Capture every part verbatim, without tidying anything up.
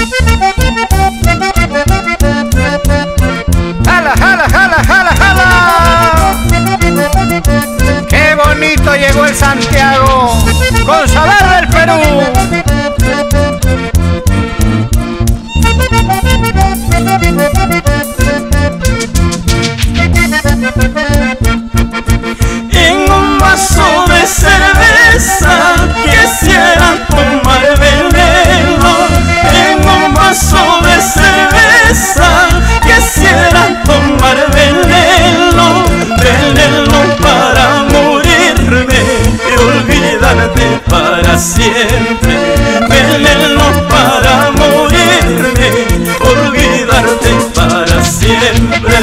¡Jala, jala, jala, jala, jala! ¡Qué bonito llegó el Santiago con Saber del Perú! En un vaso de cerveza quisiera tomar veneno. En un vaso de cerveza quisiera tomar veneno. Veneno para morirme y olvidarte para siempre. Veneno para morirme, olvidarte para siempre.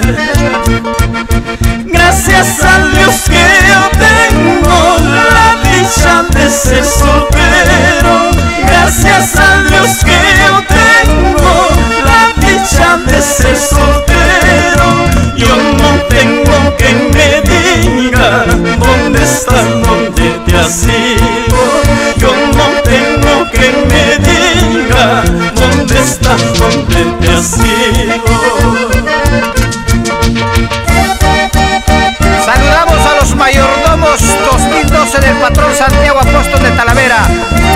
Gracias a Dios que yo tengo la dicha de ser soltero. Gracias a Dios que yo tengo la dicha de ser soltero. Yo no tengo quien me diga dónde estás, dónde te has ido. Yo no tengo quien me diga dónde estás, dónde te has ido. Saludamos a los mayordomos dos mil doce del patrón Santiago Apóstol de Talavera.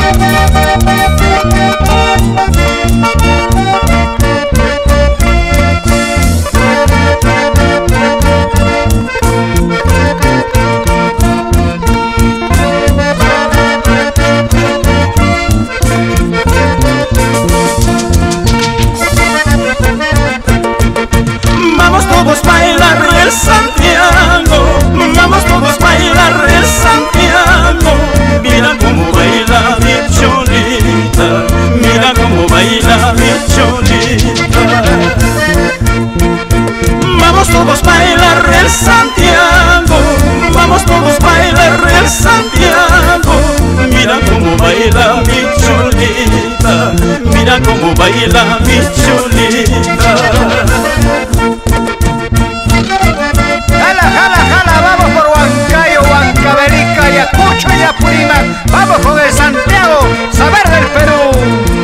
Vamos todos a bailar el Santiago, vamos todos a bailar el Santiago. Mira cómo baila mi cholita, mira cómo baila mi cholita. Vamos todos a bailar el Santiago, vamos todos a bailar el Santiago. Mira cómo baila mi cholita, mira cómo baila mi cholita. ¡Jala, jala, jala! ¡Vamos por Huancayo, Huancavelica, Ayacucho y Apurímac! ¡Vamos con el Santiago, Saber del Perú!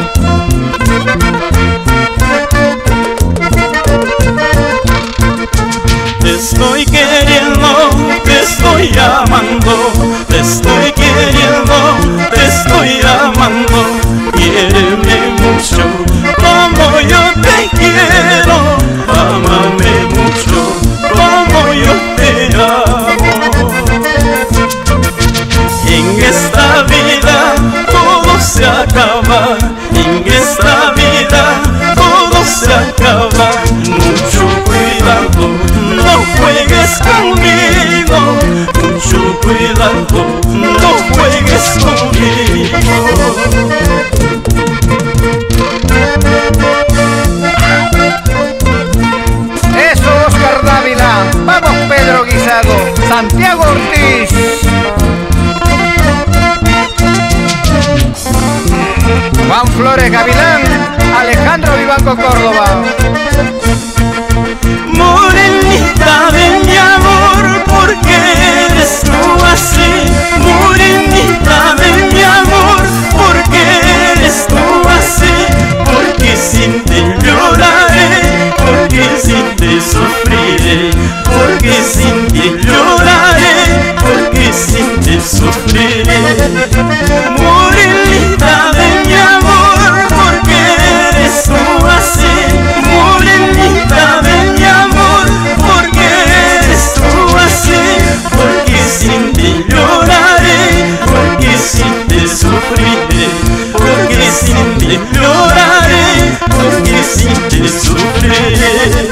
Te estoy queriendo, te estoy amando, te estoy queriendo, te estoy amando. Quiéreme mucho como yo te quiero, ámame mucho como yo te amo. En esta vida todo se acaba, en esta vida todo se acaba. Mucho cuidado, no juegues conmigo. Mucho cuidado, no juegues conmigo. Eso, Oscar Dávila. Vamos, Pedro Guisado. Santiago Ortiz. Juan Flores Gavilán. Alejandro Vivanco Córdoba. Morenita de mi amor, ¿por qué eres tú así? Morenita de mi amor, ¿por qué eres tú así? Porque sin ti lloraré, porque sin ti sufriré, porque sin ti lloraré, porque sin ti sufriré. Morenita de mi amor, ¿por qué eres tú así? Morenita de mi amor, ¿por qué eres tú así? Porque sin ti lloraré, porque sin ti sufriré, porque sin ti lloraré, porque sin ti sufriré.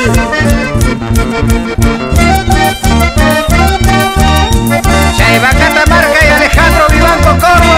Chay Catamarca y Alejandro Vivanco Córdoba.